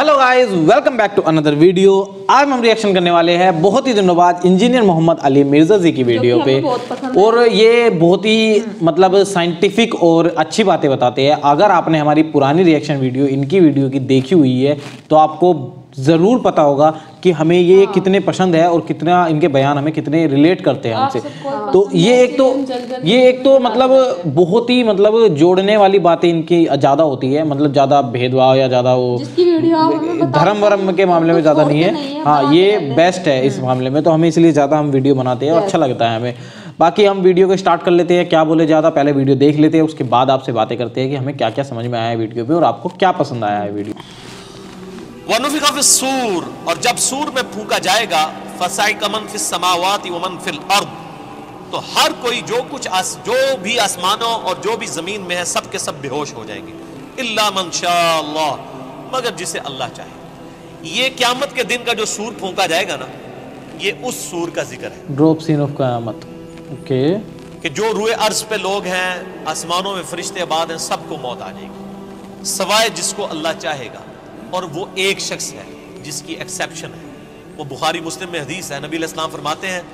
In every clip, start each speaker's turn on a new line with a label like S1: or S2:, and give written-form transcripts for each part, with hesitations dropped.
S1: Hello guys, welcome back to another video. आज हम reaction करने वाले हैं बहुत ही दिनों बाद इंजीनियर मोहम्मद अली मिर्जा जी की वीडियो पे। और ये बहुत ही मतलब साइंटिफिक और अच्छी बातें बताते हैं। अगर आपने हमारी पुरानी रिएक्शन वीडियो इनकी वीडियो की देखी हुई है तो आपको ज़रूर पता होगा कि हमें ये कितने पसंद है और कितना इनके बयान हमें कितने रिलेट करते हैं हमसे। तो ये एक तो मतलब बहुत ही मतलब जोड़ने वाली बातें इनकी ज़्यादा होती है, मतलब ज़्यादा भेदभाव या ज़्यादा वो धर्म वर्म के मामले में ज़्यादा नहीं है। हाँ, ये बेस्ट है इस मामले में, तो हमें इसलिए ज़्यादा हम वीडियो बनाते हैं और अच्छा लगता है हमें। बाकी हम वीडियो को स्टार्ट कर लेते हैं, क्या बोले ज़्यादा, पहले वीडियो देख लेते हैं, उसके बाद आपसे बातें करते हैं कि हमें क्या क्या समझ में आया है वीडियो पे और आपको क्या पसंद आया है वीडियो।
S2: वनुफिखा फिस्सूर, और जब सूर में फूंका जाएगा, फसाइका मन फिस समावाति व मन फिल अर्द, तो हर कोई जो भी आसमानों और जो भी जमीन में है सब के सब बेहोश हो जाएंगे, इल्ला मन शाअ अल्लाह, मगर जिसे अल्लाह चाहे। ये क़यामत के दिन का जो सूर फूंका जाएगा ना, ये उस सूर का जिक्र है।
S1: ड्रॉप सीन ऑफ क़यामत। ओके,
S2: कि जो रुए अर्ज पे लोग हैं, आसमानों में फरिश्ते आबाद हैं, सबको मौत आ जाएगी सवाए जिसको अल्लाह चाहेगा। और वो एक शख्स है जिसकी एक्सेप्शन है, वो बुखारी मुस्लिम में हदीस है। नबी अलैहिस्सलाम फरमाते हैं,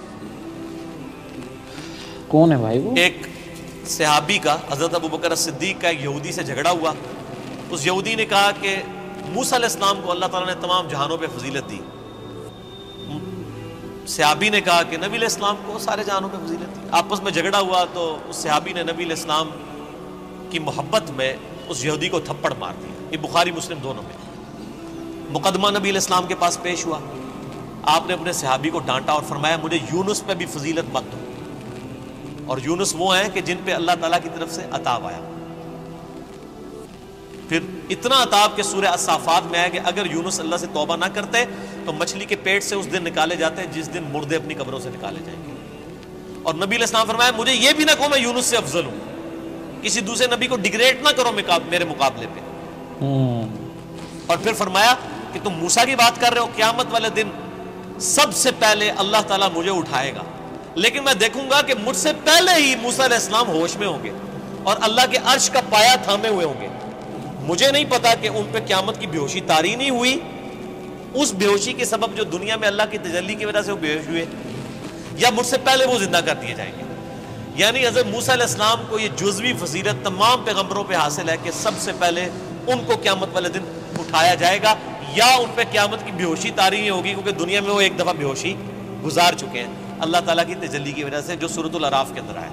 S1: कौन है भाई वो?
S2: एक सहाबी का, हजरत अबू बकर सिद्दीक का एक यहूदी से झगड़ा हुआ। उस यहूदी ने कहा कि मूसा अलैहिस्सलाम को अल्लाह ताला ने तमाम जहानों पे फजीलत दी। सहाबी ने कहा कि नबी अलैहिस्सलाम को सारे जहानों पे फजीलत दी। आपस में झगड़ा हुआ तो उस सहाबी ने नबी अलैहिस्सलाम की मोहब्बत में उस यहूदी को थप्पड़ मार दिया। ये बुखारी मुस्लिम दोनों में। मुकदमा नबी अलैहिस्सलाम के पास पेश हुआ। आपने अपने सहाबी को डांटा और फरमाया, मुझे यूनुस पे भी फजीलत मत दो। और यूनुस वो हैं कि जिन पे अल्लाह ताला की तरफ से अताब आया। फिर इतना अताब के सूरह अस्साफात में आया कि अगर यूनुस अल्लाह से तौबा ना करते तो मछली के पेट से उस दिन निकाले जाते हैं जिस दिन मुर्दे अपनी कब्रों से निकाले जाएंगे। और नबी अलैहिस्सलाम फरमाया, मुझे ये भी ना कहो मैं यूनुस से अफजल हूं, किसी दूसरे नबी को डिग्रेड ना करो मेरे मुकाबले पे। और फिर फरमाया कि तुम मूसा की बात कर रहे हो, क़यामत वाले दिन सबसे पहले अल्लाह ताला मुझे उठाएगा, लेकिन मैं देखूंगा कि मुझसे पहले ही मूसा अलैहिस्सलाम होश में होंगे और अल्लाह के अर्श का पाया थामे हुए होंगे। मुझे नहीं पता कि उन पे क़यामत की बेहोशी तारी नहीं हुई, उस बेहोशी के सबब जो दुनिया में अल्लाह की तजल्ली की वजह से वो बेहोश हुए, या मुझसे पहले वो जिंदा कर दिए जाएंगे। यानी हज़रत मूसा अलैहिस्सलाम को ये जुज़वी फजीलत तमाम पैगंबरों पे हासिल है कि सबसे पहले उनको क़यामत वाले दिन उठाया जाएगा, या उन पे क़यामत की बेहोशी तारी नहीं होगी, क्योंकि दुनिया में वो एक दफ़ा बेहोशी गुजार चुके हैं अल्लाह ताला की तजल्ली की वजह से, जो सूरतुल अराफ के अंदर आया।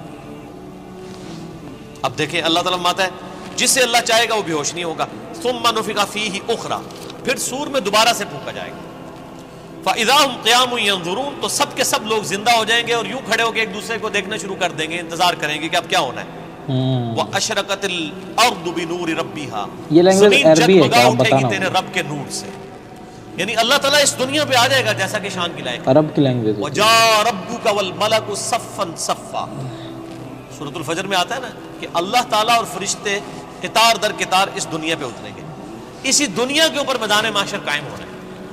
S2: अब देखें, अल्लाह ताला माता है जिससे अल्लाह चाहेगा वो बेहोश नहीं होगा। सुम्मा नुफ़िख़ा फ़ीही उख़रा, फिर सूर में दोबारा से फूंका जाएगा। फ़इज़ा हुम क़ियामुन यंज़ुरून, तो सब के सब लोग जिंदा हो जाएंगे और यूं खड़े होकर एक दूसरे को देखना शुरू कर देंगे, इंतजार करेंगे कि अब क्या होना है। व अशरक़तिल अर्दु बिनूरि रब्बिहा,
S1: ये लैंग्वेज अरबी है क्या, आप बताना
S2: तेरे रब के नूर से। यानी अल्लाह ताला इस दुनिया पे आ जाएगा जैसा कि शान की लायक,
S1: अरब की लैंग्वेज।
S2: व जा रब्बुका वल मलकु सफ़्फ़न सफ़्फ़ा, सूरतुल फजर में आता है ना कि अल्लाह ताला और फरिश्ते कितार दर कितार इस दुनिया पे उतरेंगे। इसी दुनिया के ऊपर मैदान माशर कायम हो रहा है।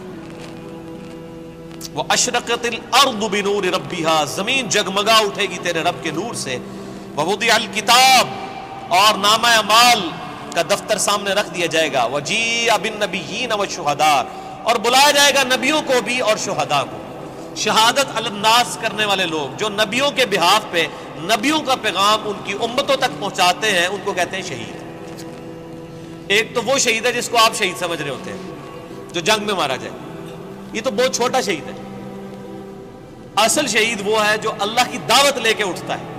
S2: वो अशरक़तिल अर्दु बिनूरि रब्बिहा, जमीन जगमगा उठेगी तेरे रब के नूर से। ववुदिअल किताब, और नामा अमाल का दफ्तर सामने रख दिया जाएगा। वजीअ बिन नबिय्यीन व शुहदा, और बुलाया जाएगा नबियों को भी और शुहदा को। शहादत अलन्नास करने वाले लोग जो नबियों के बिहाफ पे नबियों का पैगाम उनकी उम्मतों तक पहुंचाते हैं, उनको कहते हैं शहीद। एक तो वो शहीद है जिसको आप शहीद समझ रहे होते हैं, जो जंग में मारा जाए, ये तो बहुत छोटा शहीद है। असल शहीद वो है जो अल्लाह की दावत लेके उठता है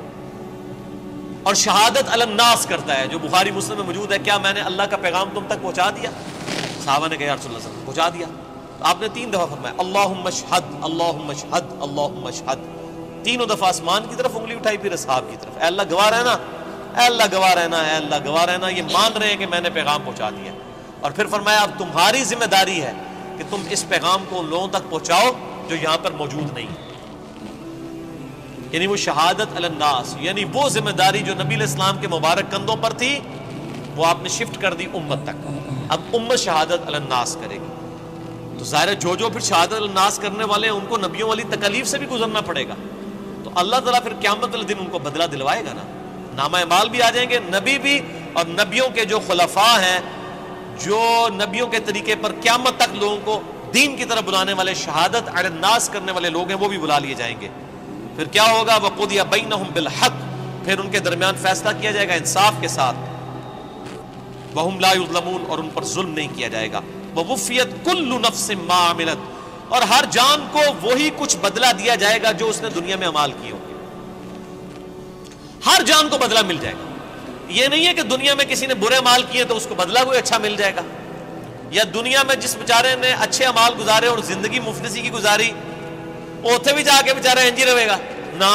S2: और शहादत अलन्नास करता है, जो बुखारी मुस्लिम में मौजूद है। क्या मैंने अल्लाह का पैगाम तुम तक पहुंचा दिया? सहाबा ने कहा, या रसूल अल्लाह, पहुंचा दिया। तो आपने 3 दफा फरमाया, अल्लाहुम्मा शहद, अल्लाहुम्मा शहद, अल्लाहुम्मा शहद। 3 दफा आसमान की तरफ उंगली उठाई, फिर असहाब की तरफ, अल्लाह गवाह रहना, अल्लाह गवाह रहना, अल्लाह गवाह रहना, ये मान रहे हैं कि मैंने पैगाम पहुंचा दिया। और फिर फरमाया, अब तुम्हारी जिम्मेदारी है कि तुम इस पैगाम को उन लोगों तक पहुंचाओ जो यहां पर मौजूद नहीं है। यानी वो शहादत अलन्नास, यानी वो जिम्मेदारी जो नबी अलैहिस्सलाम के मुबारक कंधों पर थी, वो आपने शिफ्ट कर दी उम्मत तक। अब उम्मत शहादत अलन्नास करेगी। तो ज़ाहिर है जो फिर शहादत अलन्नास करने वाले हैं उनको नबियों वाली तकलीफ से भी गुजरना पड़ेगा। तो अल्लाह ताला फिर क़यामत वाले दिन उनको बदला दिलवाएगा ना, नामा अमाल भी आ जाएंगे, नबी भी, और नबियों के जो खुलफा हैं جو نبیوں کے طریقے پر قیامت تک لوگوں کو دین کی طرف بلانے والے، شہادت علی الناس کرنے والے لوگ ہیں، وہ بھی بلا لیے جائیں گے. پھر کیا ہوگا؟ وَقُضِيَ بَيْنَهُمْ بِالْحَقِّ، پھر ان کے درمیان فیصلہ کیا جائے گا انصاف کے ساتھ. وَهُمْ لَا يُظْلَمُونَ، اور ان پر ظلم نہیں کیا جائے گا. وَوُفِّيَتْ كُلُّ نَفْسٍ مَا عَمِلَتْ، اور ہر جان کو وہی کچھ بدلہ دیا جائے گا جو اس نے دنیا میں اعمال کیے ہوں گے. ہر جان کو بدلہ مل جائے گا. یہ نہیں ہے کہ دنیا میں کسی نے برے اعمال کیے تو اس کو بدلہ کوئی اچھا مل جائے گا، یا دنیا میں جس بیچارے نے اچھے اعمال گزارے اور زندگی مفلسی کی گزاری، اوتھے بھی جا کے بیچارہ انجی رہے گا نا.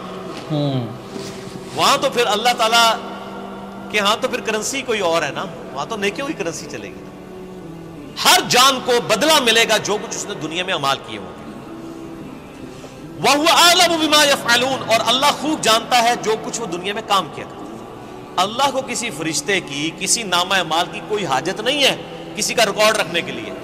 S2: وہاں تو پھر اللہ تعالیٰ کہ ہاں تو پھر کرنسی کوئی اور ہے نا، وہاں تو نیکیوں کی کرنسی چلے گی. ہر جان کو بدلہ ملے گا جو کچھ اس نے دنیا میں اعمال کیے ہوں گے. وَهُوَ أَعْلَمُ بِمَا يَفْعَلُونَ، اور اللہ خوب جانتا ہے جو کچھ وہ دنیا میں کام کیا کرتا ہے. اللہ کو کسی فرشتے کی، کسی نامہ اعمال کی کوئی حاجت نہیں ہے کسی کا ریکارڈ رکھنے کے لیے.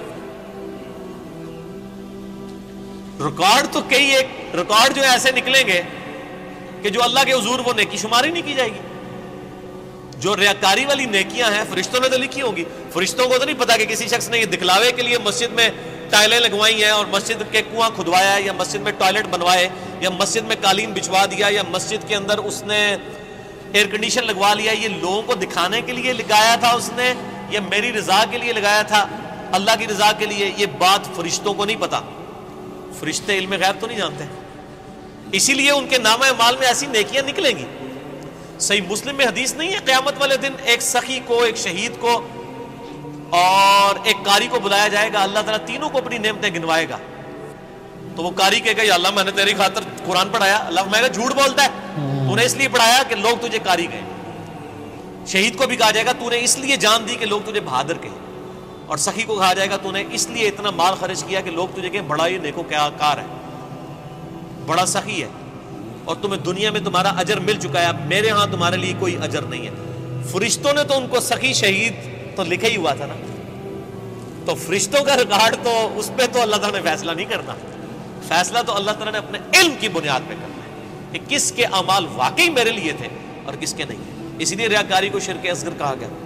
S2: ریکارڈ تو کئی ایک ریکارڈ جو ایسے نکلیں گے کہ جو اللہ کے حضور وہ نیکی شماری نہیں کی جائے گی. جو ریاکاری والی نیکیاں ہیں فرشتوں نے تو لکھی ہوں گی. فرشتوں کو تو نہیں پتا کہ کسی شخص نے یہ دکھلاوے کے لیے مسجد میں ٹائلیں لگوائی ہیں اور مسجد کے کنواں کھدوایا، یا مسجد میں ٹوائلٹ بنوائے، یا مسجد میں قالین بچھوا دیا، یا مسجد کے اندر اس نے ایئر کنڈیشن لگوا لیا. یہ لوگوں کو دکھانے کے لیے لگایا تھا اس نے، یا میری رضا کے لیے لگایا تھا، اللہ کی رضا کے لیے؟ یہ بات فرشتوں کو نہیں پتا. فرشتے علم غیب تو نہیں جانتے، اسی لیے ان کے نامہ اعمال میں ایسی نیکیاں نکلیں گی. صحیح مسلم میں حدیث نہیں ہے قیامت والے دن ایک سخی کو، ایک شہید کو اور ایک قاری کو بلایا جائے گا. اللہ تعالیٰ تینوں کو اپنی نعمتیں گنوائے گا. تو وہ قاری کہے گا یا اللہ میں نے تیری خاطر قرآن پڑھایا. اللہ میں جھوٹ بولتا ہے، تو نے اس لیے پڑھایا کہ لوگ تجھے قاری کہیں. شہید کو بھی کہا جائے گا تو نے اس لیے جان دی کہ لوگ تجھے بہادر کہیں. اور سخی کو کہا جائے گا تو نے اس لیے اتنا مال خرچ کیا کہ لوگ تجھے کہیں بڑا یہ نیکو کیا کار ہے، بڑا سخی ہے، اور تمہیں دنیا میں تمہارا اجر مل چکا ہے، اب میرے ہاں تمہارے لیے کوئی اجر نہیں ہے. فرشتوں نے تو ان کو سخی شہید تو لکھا ہی ہوا تھا نا. تو فرشتوں کا ریکارڈ تو اس پہ تو اللہ تعالیٰ نے فیصلہ نہیں کرنا. فیصلہ تو اللہ تعالیٰ نے اپنے علم کی بنیاد پہ کرنا ہے کہ کس کے اعمال واقعی میرے لیے تھے اور کس کے نہیں. اسی لیے ریاکاری کو شرک اصغر کہا گیا.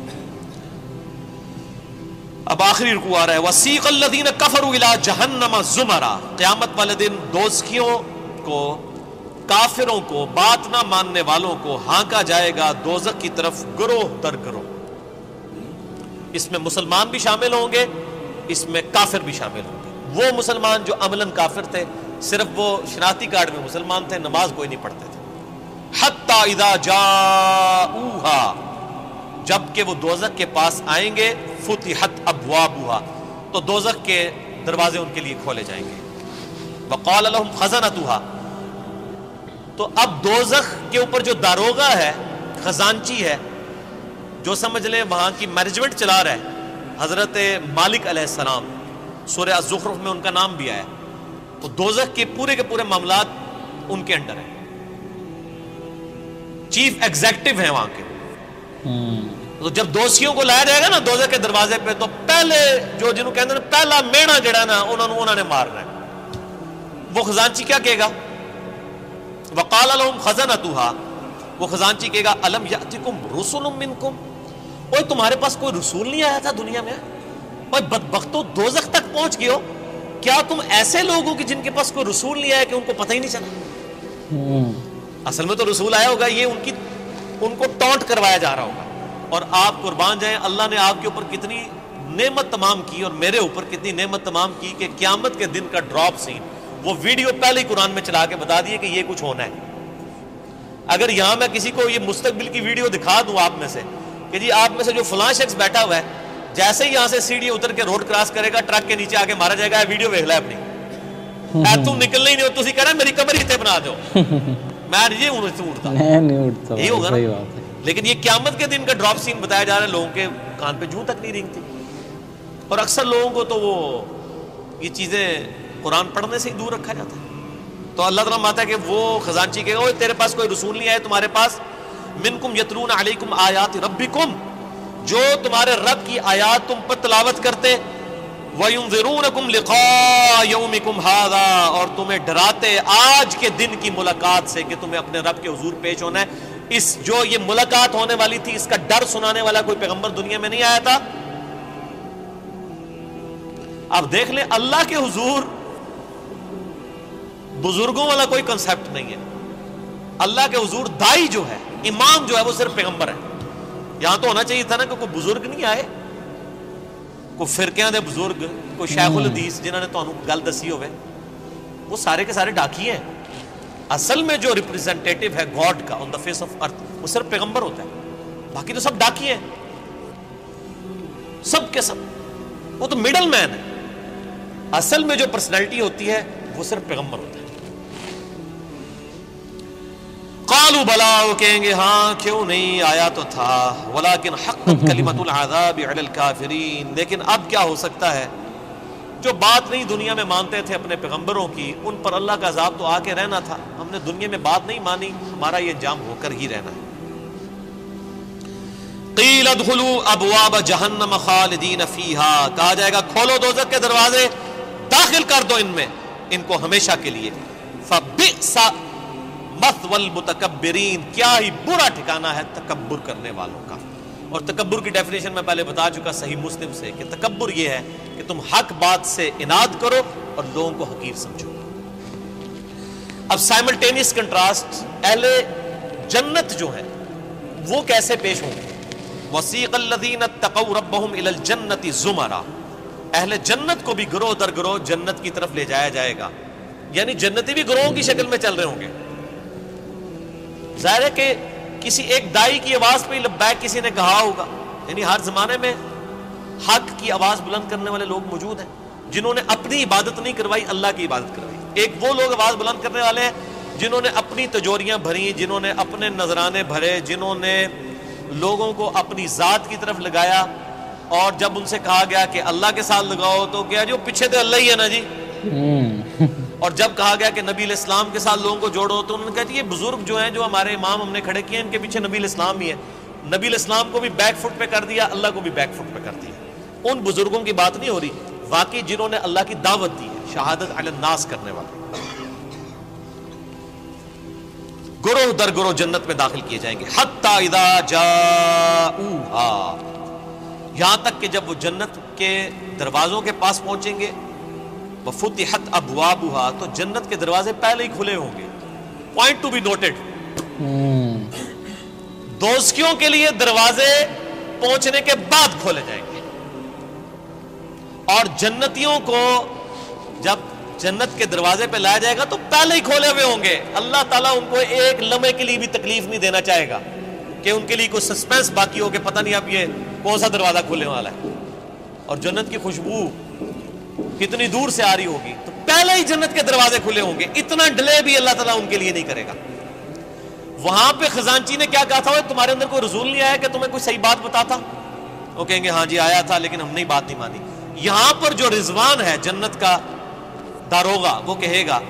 S2: اب آخری رکوع آ رہا ہے وَسِيقَ الَّذِينَ كَفَرُوا إِلَىٰ جَهَنَّمَ زُمَرًا. قیامت والے دن دوزخیوں کو، کافروں کو، بات نہ ماننے والوں کو ہانکا جائے گا دوزخ کی طرف گروہ در گروہ. اس میں مسلمان بھی شامل ہوں گے، اس میں کافر بھی شامل ہوں گے. وہ مسلمان جو عملاً کافر تھے، صرف وہ شناختی کارڈ میں مسلمان تھے، نماز کوئی نہیں پڑھتے تھے. حَتَّى إِذَا جَاءُوهَا، جب کہ وہ دوزخ کے پاس آئیں گے، فتحت ابوابها، تو دوزخ کے دروازے ان کے لیے کھولے جائیں گے. وقال لهم خزنتها، تو اب دوزخ کے اوپر جو داروغہ ہے، خزانچی ہے، جو سمجھ لیں وہاں کی مینجمنٹ چلا رہا ہے، حضرت مالک علیہ السلام، سورہ الزخرف میں ان کا نام بھی آیا. تو دوزخ کے پورے معاملات ان کے انڈر ہیں، چیف ایگزیکٹو ہیں وہاں کے. تو جب دوزخیوں کو لایا جائے گا نا دوزخ کے دروازے پہ، تو پہلے جو جنہوں کہتے ہیں پہلا مینا جڑا نا انہوں نے مارنا ہے. وہ خزانچی کیا کہے گا؟ وقال لهم خزنتها، وہ خزانچی کہے گا الم یاتکم رسل منکم، اوے تمہارے پاس کوئی رسول نہیں آیا تھا دنیا میں؟ اوے بدبختو دوزخ تک پہنچ گئے ہو، کیا تم ایسے لوگ ہو کہ جن کے پاس کوئی رسول نہیں آیا کہ ان کو پتہ ہی نہیں چلا؟ اصل میں تو رسول آیا ہوگا، یہ ان کو ٹونٹ کروایا جا رہا ہوگا. اور آپ قربان جائیں، اللہ نے آپ کے اوپر کتنی نعمت تمام کی اور میرے اوپر کتنی نعمت تمام کی کہ قیامت کے دن کا ڈراپ سین وہ ویڈیو پہلے ہی قرآن میں چلا کے بتا دیے کہ یہ کچھ ہونا ہے. اگر یہاں میں کسی کو یہ مستقبل کی ویڈیو دکھا دوں آپ میں سے کہ جی آپ میں سے جو فلاں شخص بیٹھا ہوا ہے جیسے ہی یہاں سے سیڑھی اتر کے روڈ کراس کرے گا ٹرک کے نیچے آ کے مارا جائے گا، ویڈیو دیکھ لے اپنی، تم نکلنا ہی نہیں ہو، تسی کہہ رہے میری قبر ہی تے بنا دو، میں نہیں اڑتا، یہی ہوگا نا. لیکن یہ قیامت کے دن کا ڈراپ سین بتایا جا رہا ہے، لوگوں کے کان پہ جوں تک نہیں رینگتی. اور اکثر لوگوں کو تو وہ یہ چیزیں قرآن پڑھنے سے ہی دور رکھا جاتا ہے. تو اللہ تعالیٰ ماتا ہے کہ وہ خزانچی کہے گا تیرے پاس کوئی رسول نہیں آئے تمہارے پاس، منکم یتلون علیکم آیات ربکم، جو تمہارے رب کی آیات تم پر تلاوت کرتے، وَيُنذِرُونَكُمْ لِقَاءَ يَوْمِكُمْ هَذَا، اور تمہیں ڈراتے آج کے دن کی ملاقات سے کہ تمہیں اپنے رب کے حضور پیش ہونا ہے. اس جو یہ ملاقات ہونے والی تھی اس کا ڈر سنانے والا کوئی پیغمبر دنیا میں نہیں آیا تھا. اب دیکھ لیں اللہ کے حضور بزرگوں والا کوئی کنسپٹ نہیں ہے. اللہ کے حضور دائی جو ہے، امام جو ہے، وہ صرف پیغمبر ہے. یہاں تو ہونا چاہیے تھا نا کہ کوئی بزرگ نہیں آئے، کوئی فرقیاں دے بزرگ، کوئی شیخ الحدیث جنہوں نے تانوں گل دسی ہوئے. وہ سارے کے سارے ڈاکی ہیں. اصل میں جو ریپریزنٹیٹو ہے گاڈ کا آن دا فیس آف ارتھ، وہ صرف پیغمبر ہوتا ہے. باقی تو سب ڈاکی ہیں، سب کے سب. وہ تو مڈل مین ہے. اصل میں جو پرسنالٹی ہوتی ہے وہ صرف پیغمبر ہوتا ہے. قالوا بلا، وہ کہیں گے ہاں کیوں نہیں، آیا تو تھا. ولکن حقت کلمۃ العذاب علی الکافرین، لیکن اب کیا ہو سکتا ہے، جو بات نہیں دنیا میں مانتے تھے اپنے پیغمبروں کی، ان پر اللہ کا عذاب تو آ کے رہنا تھا. ہم نے دنیا میں بات نہیں مانی، ہمارا یہ انجام ہو کر ہی رہنا ہے. قیل ادخلوا ابواب جہنم خالدین فیہا، کہا جائے گا کھولو دوزخ کے دروازے، داخل کر دو ان میں، ان کو ہمیشہ کے لیے. فبئس مثوى المتکبرین، کیا ہی برا ٹھکانہ ہے تکبر کرنے والوں کا. اور تکبر کی ڈیفینیشن میں پہلے بتا چکا صحیح مسلم سے کہ تکبر یہ ہے کہ تم حق بات سے اناد کرو اور لوگوں کو حقیر سمجھو. اب سائملٹینیس کنٹراسٹ، اہل جنت جو ہیں وہ کیسے پیش ہوں گے. وسیق الذین اتقوا ربهم الى الجنۃ زمرا، اہل جنت کو بھی گروہ در گروہ جنت کی طرف لے جایا جائے گا. یعنی جنتی بھی گروہوں کی شکل میں چل رہے ہوں گے. ظاہر ہے کہ کسی ایک دائی کی آواز پہ لبیک کسی نے کہا ہوگا. یعنی ہر زمانے میں حق کی آواز بلند کرنے والے لوگ موجود ہیں جنہوں نے اپنی عبادت نہیں کروائی، اللہ کی عبادت کروائی. ایک وہ لوگ آواز بلند کرنے والے ہیں جنہوں نے اپنی تجوریاں بھری، جنہوں نے اپنے نذرانے بھرے، جنہوں نے لوگوں کو اپنی ذات کی طرف لگایا. اور جب ان سے کہا گیا کہ اللہ کے ساتھ لگاؤ تو کیا جو پیچھے تو اللہ ہی ہے نا جی. اور جب کہا گیا کہ نبی علیہ السلام کے ساتھ لوگوں کو جوڑو تو انہوں نے کہا کہ یہ بزرگ جو ہیں جو ہمارے امام ہم نے کھڑے کیے ہیں، ان کے پیچھے نبی علیہ السلام ہی ہے. نبی علیہ السلام کو بھی بیک فٹ پہ کر دیا، اللہ کو بھی بیک فٹ پہ کر دیا. ان بزرگوں کی بات نہیں ہو رہی، واقعی جنہوں نے اللہ کی دعوت دی ہے، شہادت علی الناس کرنے والے. گروہ در گروہ جنت میں داخل کیے جائیں گے. حتی اذا جاؤہا، یہاں تک کہ جب وہ جنت کے دروازوں کے پاس پہنچیں گے. وفتحت ابوابہا، تو جنت کے دروازے پہلے ہی کھلے ہوں گے. پوائنٹ ٹو بی نوٹڈ، دوزخیوں کے لیے دروازے پہنچنے کے بعد کھولے جائیں گے، اور جنتیوں کو جب جنت کے دروازے پہ لایا جائے گا تو پہلے ہی کھولے ہوئے ہوں گے. اللہ تعالیٰ ان کو ایک لمحے کے لیے بھی تکلیف نہیں دینا چاہے گا کہ ان کے لیے کوئی سسپینس باقی ہو کہ پتہ نہیں اب یہ کون سا دروازہ کھلنے والا ہے. اور جنت کی خوشبو کتنی دور سے آ رہی ہوگی، تو پہلے ہی جنت کے دروازے کھلے ہوں گے. اتنا ڈیلے بھی اللہ تعالیٰ ان کے لیے نہیں کرے گا. وہاں پہ خزانچی نے کیا کہا تھا، تمہارے اندر کوئی رسول نہیں آیا کہ تمہیں کوئی صحیح بات بتاتا؟ وہ کہیں گے ہاں جی آیا تھا لیکن ہم نے بات نہیں مانی. یہاں پر جو رضوان ہے جنت کا داروغہ، وہ کہے گا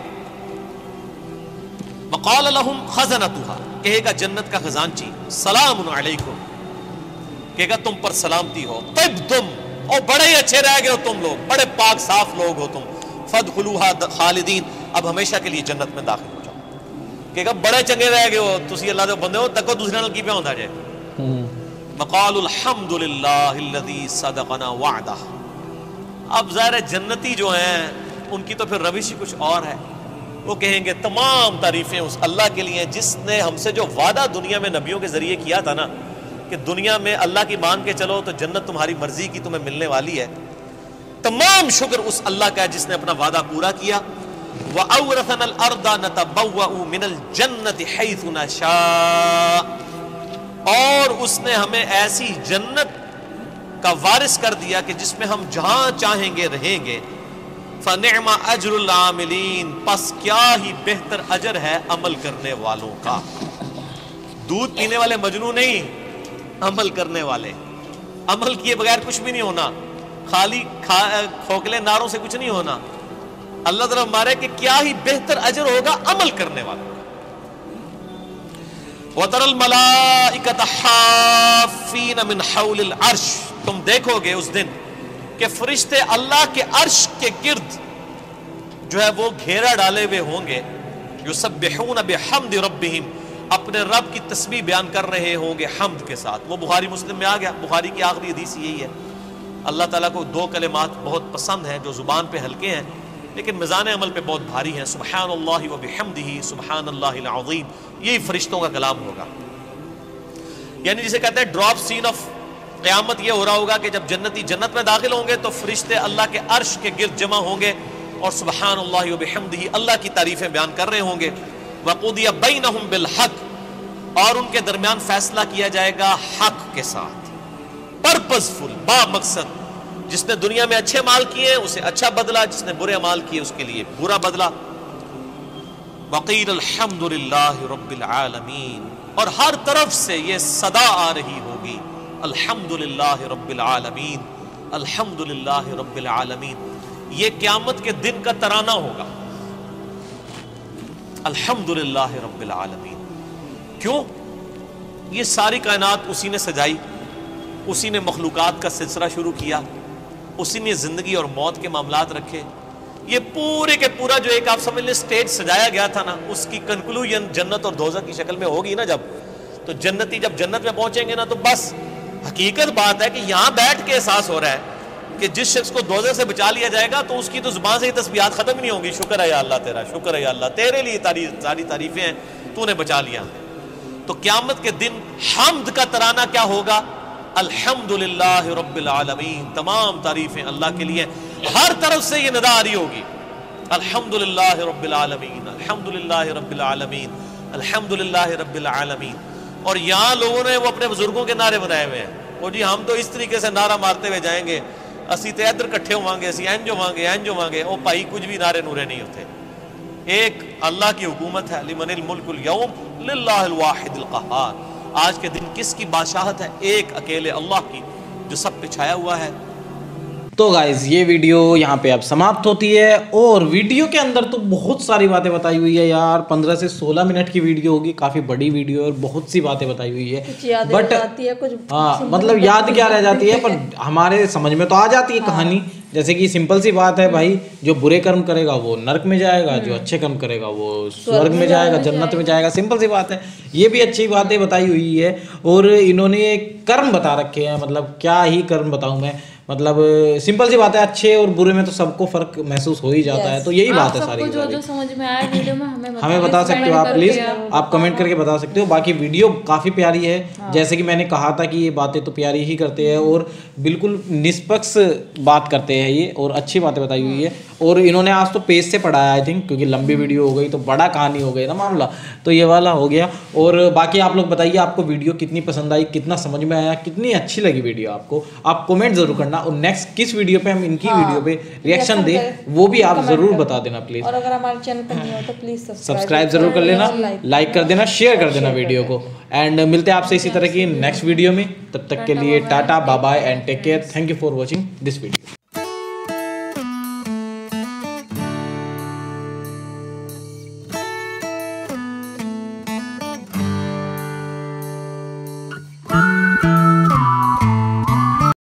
S2: وقال لهم خزنتها، کہے گا جنت کا خزانچی سلام علیکم، کہے گا تم پر سلامتی ہو. طبتم، اور بڑے ہی اچھے رہ گئے ہو تم لوگ، بڑے پاک صاف لوگ ہو تم. فادخلوها خالدین، اب ہمیشہ کے لیے جنت میں داخل ہو جاؤ. کہے گا بڑے چنگے رہ گئے ہو تسی، اللہ دے بندے ہو، تکو دوسرے نال کی پہ ہوندا جائے. وقال الحمد للہ الذی صدقنا وعدہ. اب ظاہر جنتی جو ہیں ان کی تو پھر روش ہی کچھ اور ہے. وہ کہیں گے تمام تعریفیں اس اللہ کے لیے جس نے ہم سے جو وعدہ دنیا میں نبیوں کے ذریعے کیا تھا نا کہ دنیا میں اللہ کی مان کے چلو تو جنت تمہاری مرضی کی تمہیں ملنے والی ہے. تمام شکر اس اللہ کا ہے جس نے اپنا وعدہ پورا کیا. وَأَوْرَثَنَا الْأَرْضَ نَتَبَوَّأُ مِنَ الْجَنَّةِ حَيْثُ نَشَاءُ، اور اس نے ہمیں ایسی جنت کا وارث کر دیا کہ جس میں ہم جہاں چاہیں گے رہیں گے. فَنِعْمَ أَجْرُ الْعَامِلِينَ، پس کیا ہی بہتر اجر ہے عمل کرنے والوں کا. دودھ پینے والے مجنون نہیں، عمل کرنے والے. عمل کیے بغیر کچھ بھی نہیں ہونا، خالی کھوکھلے نعروں سے کچھ نہیں ہونا. اللہ تعالیٰ ہمارے کہ کیا ہی بہتر اجر ہوگا عمل کرنے والوں کا. وَتَرَى الْمَلَائِكَةَ حَافِّينَ مِنْ حَوْلِ الْعَرْشِ، تم دیکھو گے اس دن کہ فرشتے اللہ کے عرش کے گرد جو ہے وہ گھیرا ڈالے ہوئے ہوں گے. یسبحون بحمد ربہم، اپنے رب کی تسبیح بیان کر رہے ہوں گے حمد کے ساتھ. وہ بخاری مسلم میں آ گیا، بخاری کی آخری حدیث یہی ہے. اللہ تعالیٰ کو 2 کلمات بہت پسند ہیں جو زبان پہ ہلکے ہیں لیکن میزان عمل پہ بہت بھاری ہیں، سبحان اللہ و بحمدہ سبحان اللہ العظیم. یہی فرشتوں کا کلام ہوگا. یعنی جسے کہتے ہیں ڈراپ سین آف قیامت یہ ہو رہا ہوگا کہ جب جنتی جنت میں داخل ہوں گے تو فرشتے اللہ کے عرش کے گرد جمع ہوں گے اور سبحان اللہ و بحمدہ اللہ کی تعریفیں بیان کر رہے ہوں گے. وقضی بینہم بالحق، اور ان کے درمیان فیصلہ کیا جائے گا حق کے ساتھ، پرپز فل، با مقصد. جس نے دنیا میں اچھے مال کیے اسے اچھا بدلہ، جس نے برے مال کیے اس کے لیے برا بدلہ. وقیل الحمد للہ رب العالمین، اور ہر طرف سے یہ صدا آ رہی ہوگی الحمد للہ رب العالمین، الحمد للہ رب العالمین. یہ قیامت کے دن کا ترانہ ہوگا، الحمد للہ رب العالمین. کیوں؟ یہ ساری کائنات اسی نے سجائی، اسی نے مخلوقات کا سلسلہ شروع کیا، اسی نے زندگی اور موت کے معاملات رکھے. یہ پورے کے پورا جو ایک آپ سمجھ لیں سٹیج سجایا گیا تھا نا، اس کی کنکلوژن جنت اور دوزخ کی شکل میں ہوگی نا. جب جنتی جب جنت میں پہنچیں گے نا تو بس حقیقت بات ہے کہ یہاں بیٹھ کے احساس ہو رہا ہے کہ جس شخص کو دوزخ سے بچا لیا جائے گا تو اس کی تو زبان سے ہی تسبیحات ختم نہیں ہوں گی. شکر ہے یا اللہ تیرا، شکر ہے یا اللہ، تیرے لیے ساری تعریفیں ہیں، تو نے بچا لیا. تو قیامت کے دن حمد کا ترانہ کیا ہوگا؟ الحمد للہ رب العالمین. تمام تعریفیں اللہ کے لیے. ہر طرف سے یہ ندا آ رہی ہوگی الحمد للہ رب العالمین، الحمد للہ رب العالمین، الحمد للہ رب العالمین. اور یہاں لوگوں نے وہ اپنے بزرگوں کے نعرے بنائے ہوئے ہیں، وہ جی ہم تو اس طریقے سے نعرہ مارتے ہوئے جائیں گے، اسی تے ادھر کٹھے ہوواں گے، اسی اینجو مانگے اینجو مانگے. او بھائی کچھ بھی نعرے نورے نہیں ہوتے. ایک اللہ کی حکومت ہے، لمن الملک اليوم للہ الواحد القہار. آج کے دن کس کی بادشاہت ہے؟ ایک اکیلے اللہ کی، جو سب پہ چھایا ہوا ہے.
S1: تو گائز یہ ویڈیو یہاں پہ اب سماپت ہوتی ہے، اور ویڈیو کے اندر تو بہت ساری باتیں بتائی ہوئی ہے یار. 15 سے 16 منٹ کی ویڈیو ہوگی، کافی بڑی ویڈیو ہے اور بہت سی باتیں بتائی ہوئی ہے. بٹ ہاں مطلب یاد کیا رہ جاتی ہے، پر ہمارے سمجھ میں تو آ جاتی ہے کہانی. جیسے کہ سمپل سی بات ہے بھائی، جو برے کرم کرے گا وہ نرک میں جائے گا، جو اچھے کرم کرے گا وہ سورگ میں جائے گا، جنت میں جائے گا. سمپل سی بات ہے. یہ بھی اچھی باتیں بتائی ہوئی ہے، اور انہوں نے کرم بتا رکھے ہیں. مطلب کیا ہی کرم بتاؤں میں، مطلب سمپل سی بات ہے. اچھے اور برے میں تو سب کو فرق محسوس ہو ہی جاتا ہے. تو یہی بات ہے ساری.
S3: جو سمجھ میں آیا ویڈیو میں
S1: ہمیں بتا سکتے ہو آپ، پلیز آپ کمنٹ کر کے بتا سکتے ہو. باقی ویڈیو کافی پیاری ہے، جیسے کہ میں نے کہا تھا کہ یہ باتیں تو پیاری ہی کرتے ہیں اور بالکل نسپکس بات کرتے ہیں یہ، اور اچھی باتیں بتائی ہوئی ہے. اور انہوں نے آج تو پیج سے پڑھایا آئی تھنک، کیونکہ لمبی ویڈیو ہو گئی تو بڑا کہانی ہو گئی نا معاملہ، تو یہ والا ہو گیا. اور باقی آپ لوگ بتائیے آپ کو ویڈیو کتنی پسند آئی، کتنا سمجھ میں آیا، کتنی اچھی لگی ویڈیو آپ کو. آپ کمنٹ ضرور کرنا، اور نیکسٹ کس ویڈیو پہ ہم ان کی ویڈیو پہ ریئیکشن دیں وہ بھی آپ ضرور بتا دینا پلیز.
S3: اور اگر ہمارے چینل پہ نہیں ہو تو پلیز
S1: سبسکرائب ضرور کر لینا، لائک کر دینا، شیئر کر دینا ویڈیو کو. اینڈ ملتے ہیں آپ سے اسی طرح کی نیکسٹ ویڈیو میں. تب تک کے لیے tata, bye bye and take care. Thank you for watching this video.